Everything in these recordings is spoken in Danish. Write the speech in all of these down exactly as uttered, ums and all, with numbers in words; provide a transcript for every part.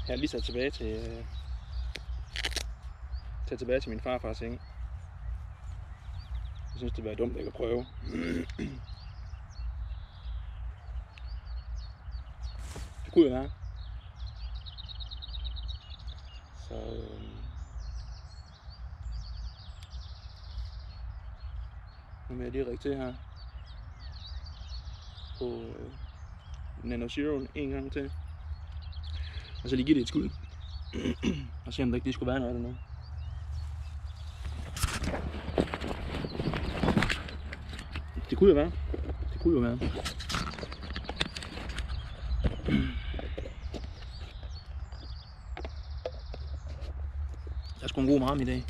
Jeg er lige sat tilbage til, øh, taget tilbage til min farfars seng. Jeg synes, det var dumt, at jeg kan prøve. Det kunne jo være. Så øh, nu vil jeg lige række til her på øh, Nano Zero en gang til. Og så lige give det et skud. Og se om der ikke lige skulle være noget dernede. Det kunne jo være. Det kunne jo være. Der er sgu en god marm i dag.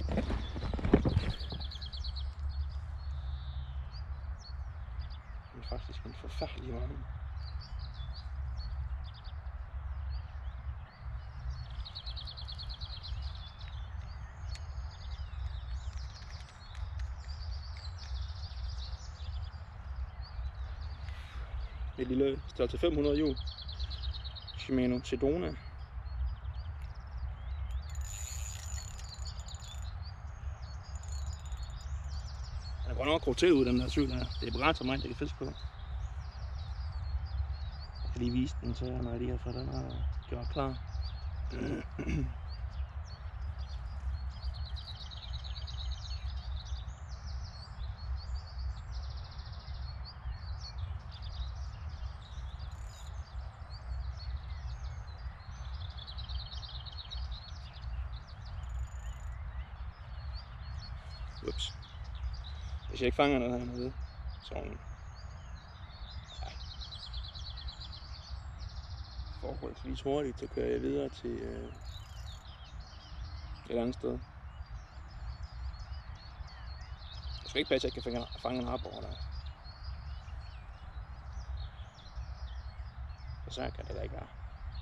Det er faktisk en forfærdelig marm. Et lille størrelse fem hundrede hjul. Shimano Sedona. Den er godt nok korteret ud, den der cykel her. Det er begrænset mig, det kan fiske på. Jeg kan lige vise den til jer, når jeg lige har fået den her gjort klar. Ups. Hvis jeg ikke fanger noget hernede, så ja, forholdsvis hurtigt, så kører jeg videre til øh, et andet sted. Jeg skal ikke passe, at jeg kan fange en harbor der. Så så kan det da ikke være.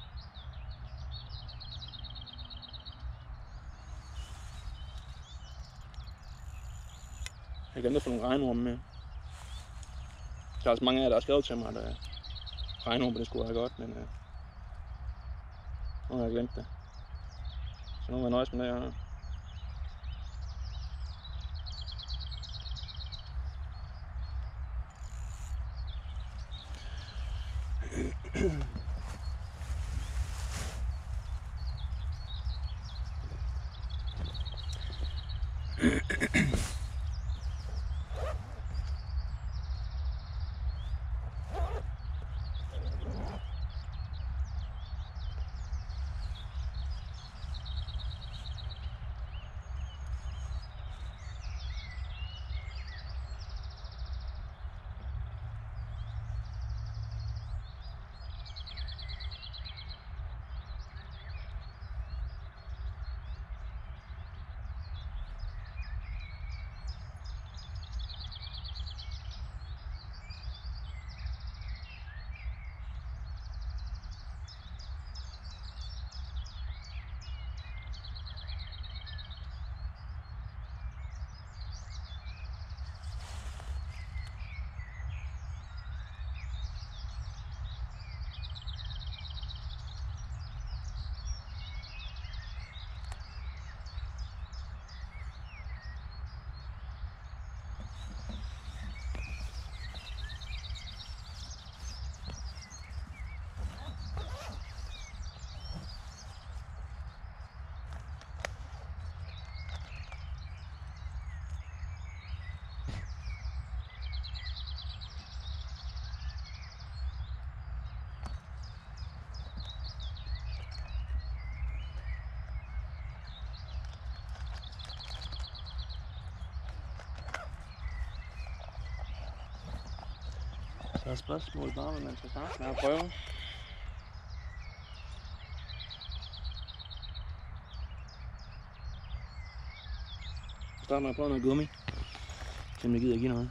Jeg glemte at få nogle regnorme med. Der er også mange af jer, der har skrevet til mig, at regnorme det skulle være godt, men øh, nu har jeg glemt det. Så nu må jeg nøjes med det her. Så er spørgsmålet bare, hvad man skal starte med at prøve. Jeg starter med at prøve noget gummi. Så jeg gider give noget.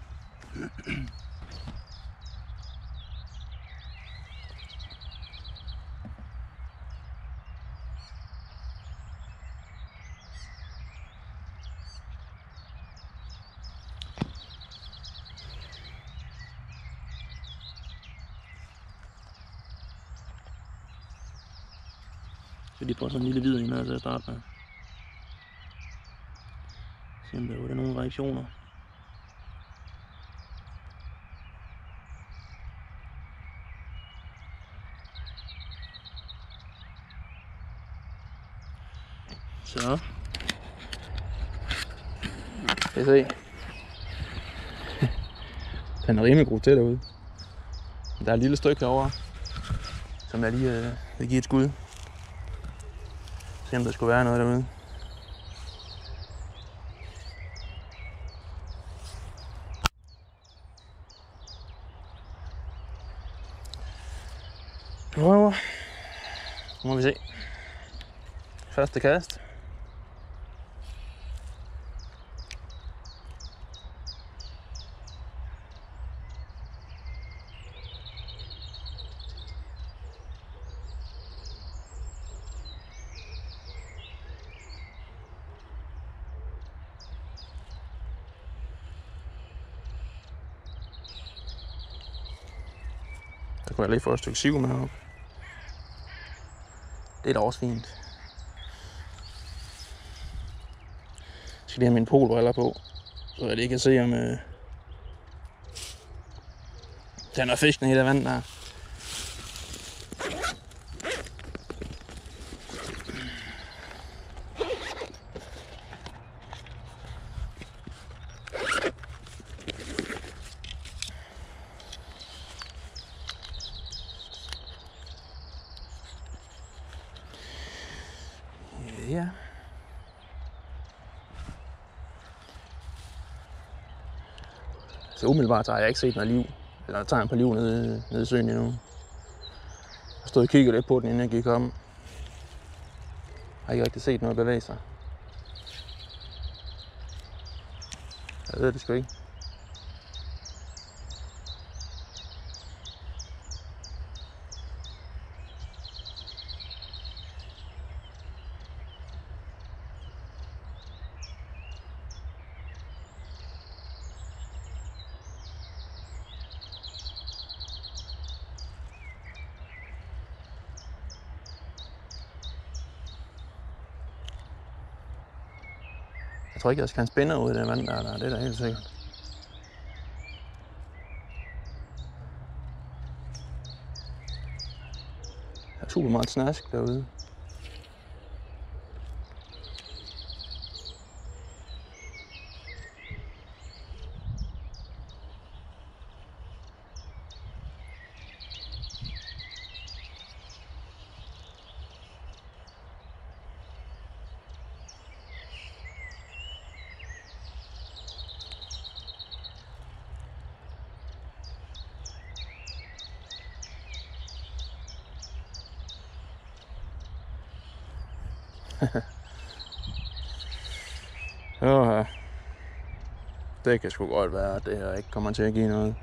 Så de får sådan en lille hvid en her til at starte med. Se om der var der nogle reaktioner. Så. Kan I se? Den er rimelig god til derude. Der er et lille stykke herovre, som jeg lige øh, vil give et skud. Se om der skulle være noget derude. Prøver. Nu må vi se. Første kast. Der kunne jeg lige få et stykke siv med op. Det er da også fint. Jeg skal lige have mine polbriller på, så jeg lige kan se om øh, den er fisken i det vand der. Ja. Så umiddelbart har jeg ikke set noget liv, eller tegn på liv nede, nede i søen endnu. Jeg stod og kiggede lidt på den, inden jeg gik om. Jeg har ikke rigtig set noget bevæge sig. Jeg ved det sgu ikke. Jeg tror ikke, jeg skal have en spænder ud af det vand der, der. Det er da helt sikkert. Der er super meget snask derude. Jo, det kan sgu godt være, at det her ikke kommer til at give noget.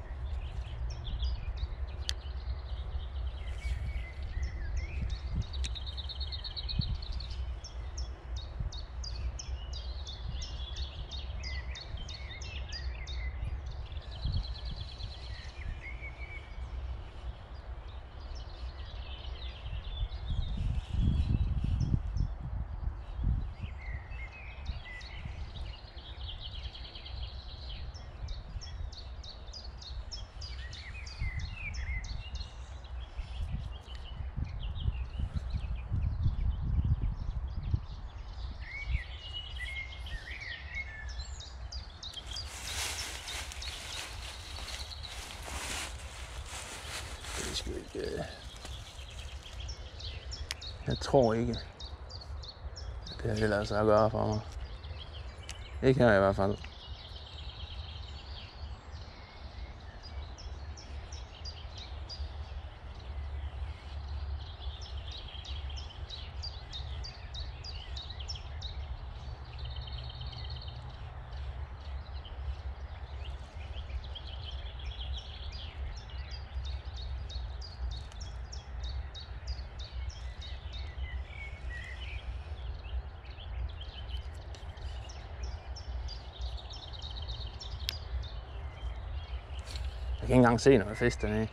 Det skal ikke. Jeg tror ikke, at det her vil lade sig at gøre for mig. Ikke her i hvert fald. Jeg kan ikke engang se noget fisk dernede.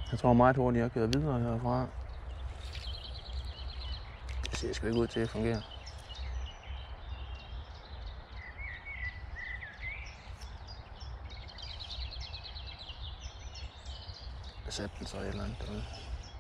Jeg tror meget hurtigt, jeg kører videre herfra. Det ser sgu ikke ud til at fungere. Jeg satte den så et eller andet derude.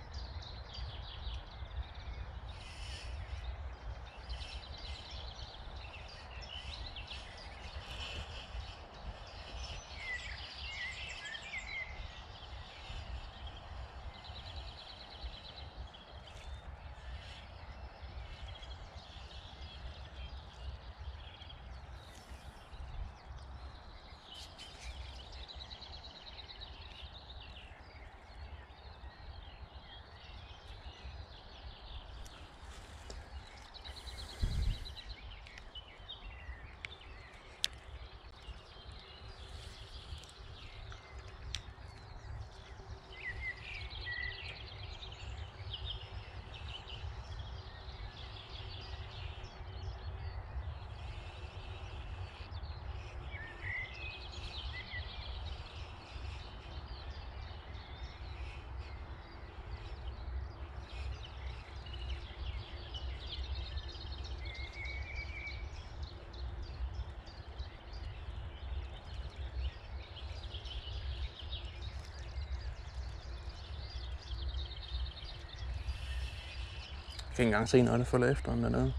Jeg kan ikke engang se noget, der følger efter den dernede.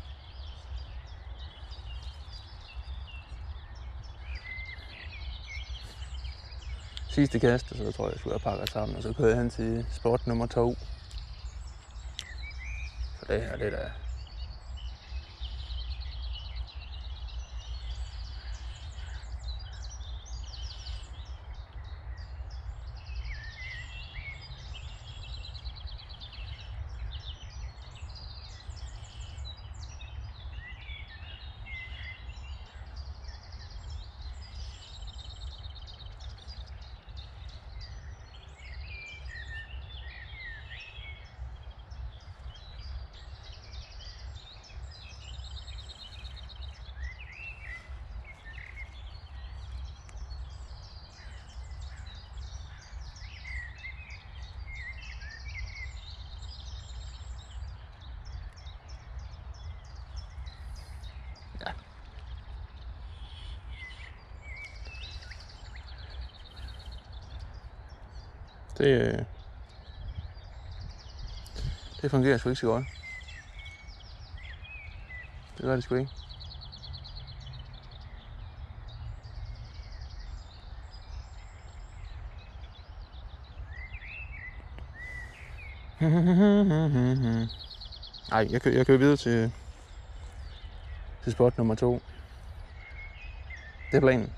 Sidste kast, så tror jeg, jeg skulle have pakket sammen, og så kører jeg hen til spot nummer to. For det her, det der. Ja. Det, det fungerer sgu ikke så godt. Det gør det sgu ikke. Ej, jeg kører, jeg kører videre til, til spot nummer to. Det er planen.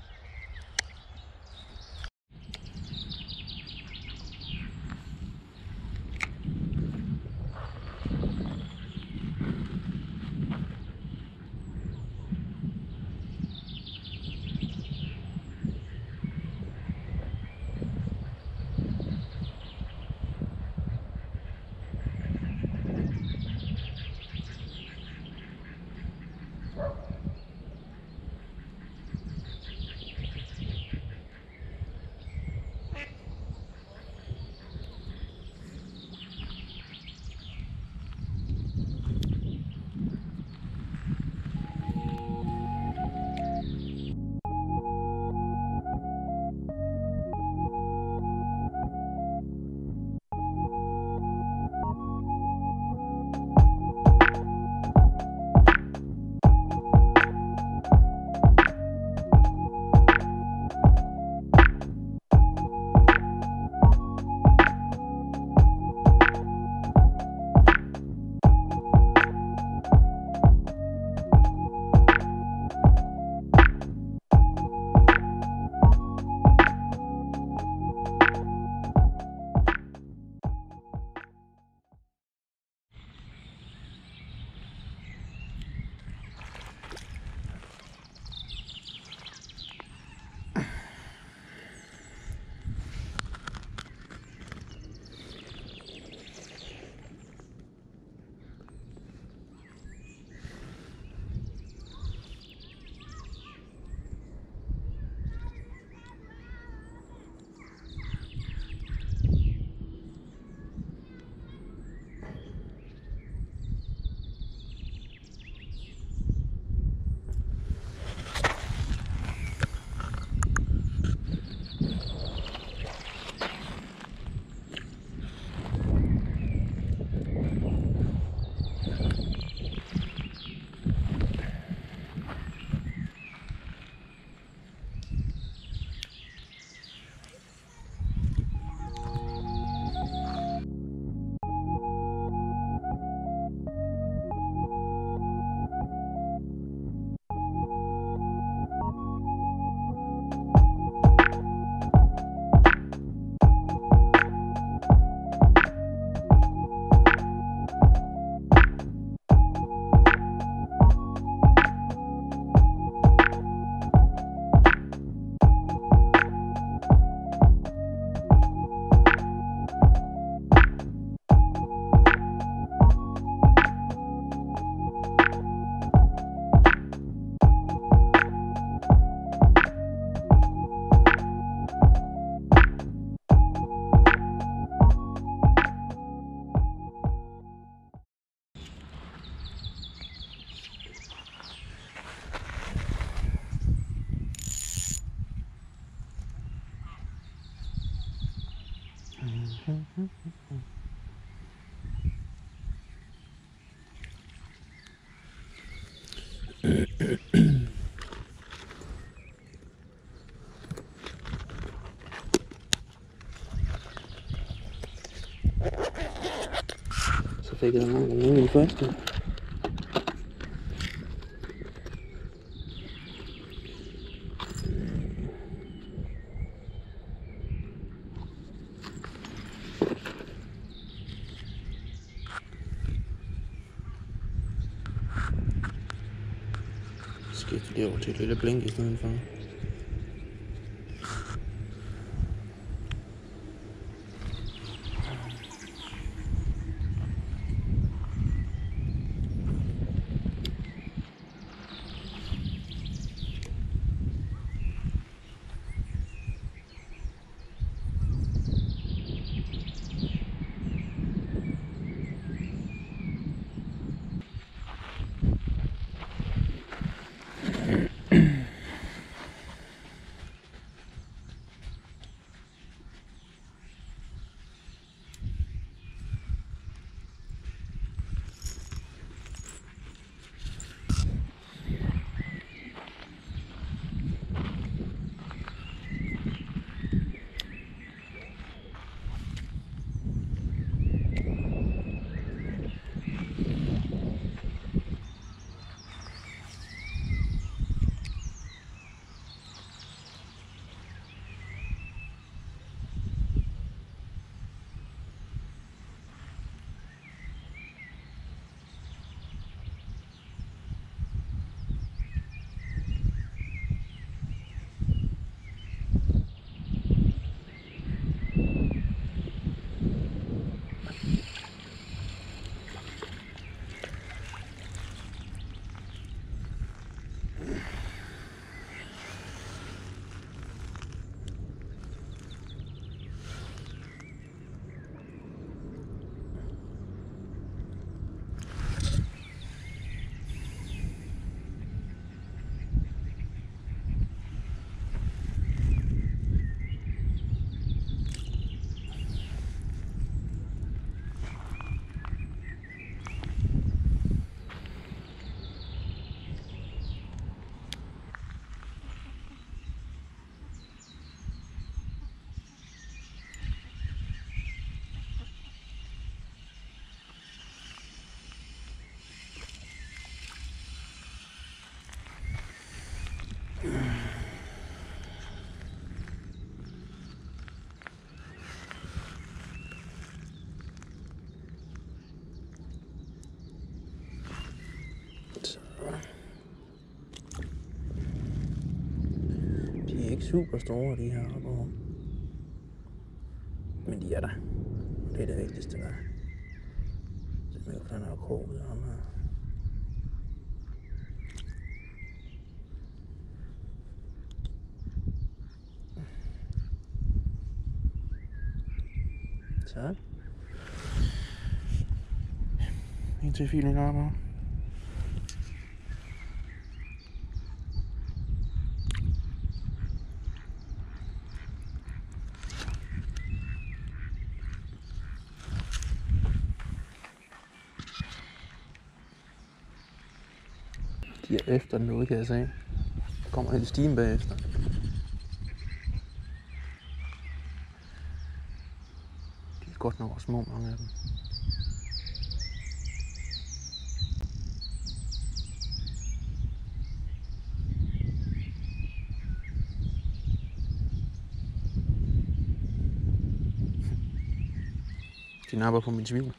Så fik jeg den i den første. Skifter det over til et lille blink i stedet for. De er ikke super store, de her oppe. Men de er der. Det er det vigtigste der. Så jeg kan finde noget krog ud af ham her. Så. En til filen arbejder. De er efter den derude, kan jeg se. Der kommer en stime bagefter. De er godt nok små, mange af dem. De napper på min tvivl.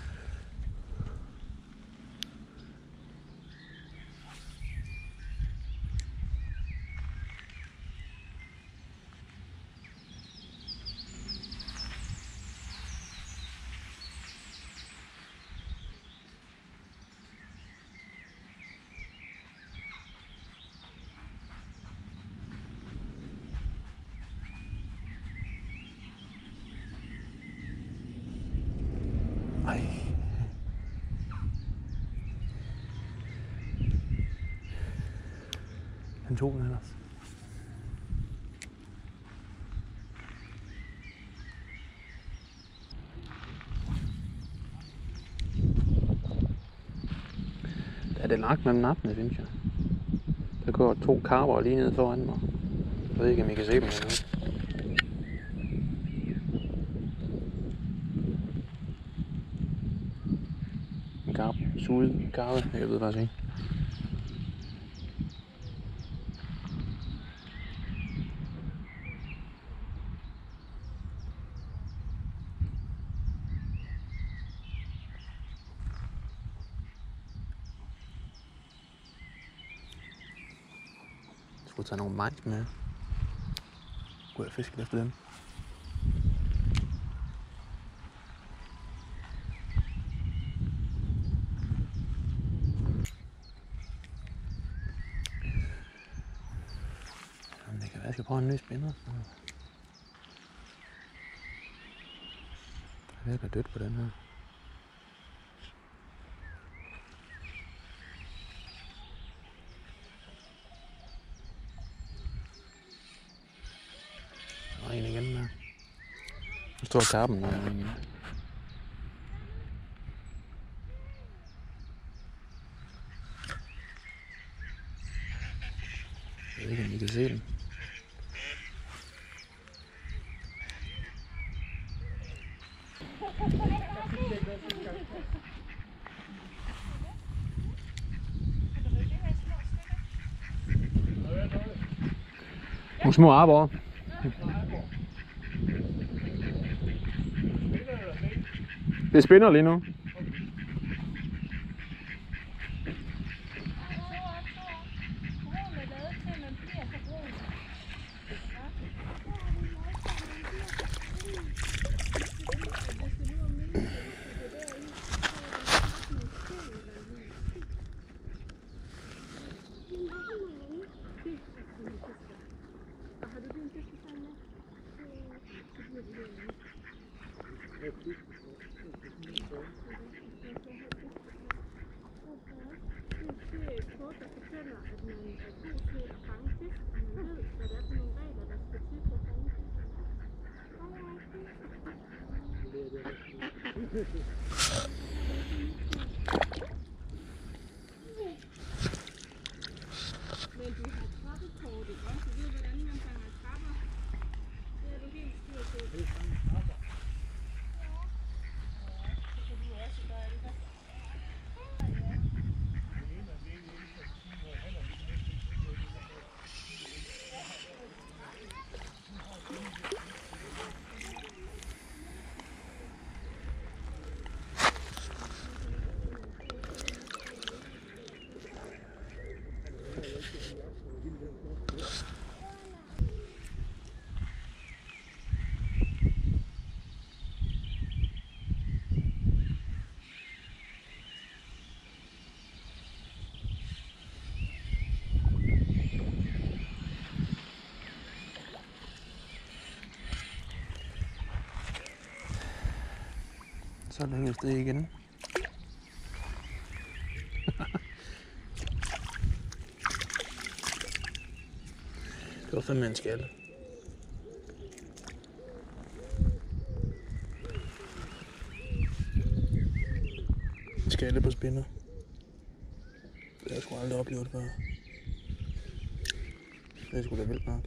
Ej. Han tog den ellers. Der er det lagt mellem nappene, synes jeg. Der går to karper lige nede foran mig. Jeg ved ikke, om I kan se dem endnu. En karp, suget karpe, jeg ved faktisk ikke. Jeg skulle tage nogle majs med. Kunne jeg fiske efter dem? Jamen, det kan være, jeg skal prøve en ny spinner. Jeg er ved at dødt på den her. Der er en igen der. Nu står karpen der. Jeg ved ikke, om I kan se den. Nogle små arbor. Det spinner lige nu. Men du har trappekort, ikke også? Du ved, hvordan man fanger trapper. Det er du helt styr på. Så længe sted igen. Det var fandme en skalle. En skalle på spinner. Det har jeg sgu aldrig oplevet før. Det er sgu da vildt nok.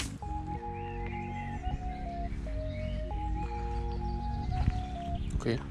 Okay.